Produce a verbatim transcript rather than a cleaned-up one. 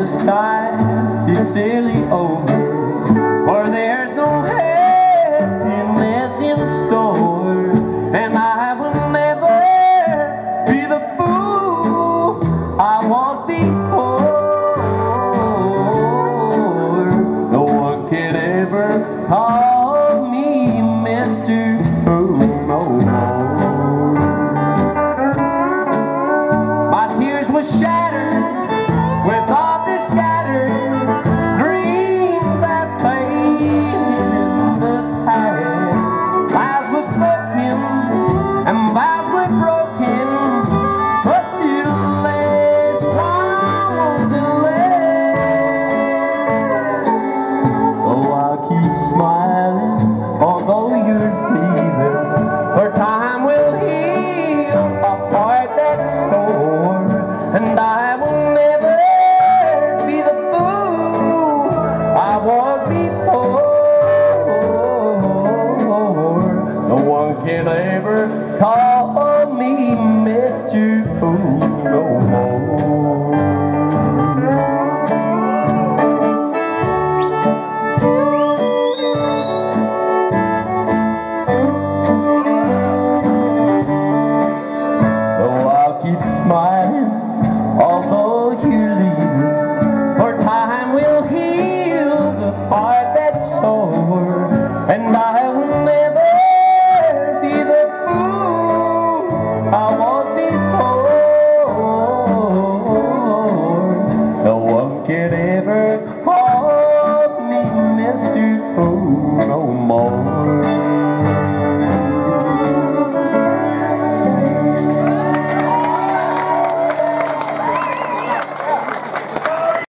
this time is nearly over, for there's no happiness in store, and I will never be the fool I was before. No one can ever call me Mister Fool no more. My tears were shattered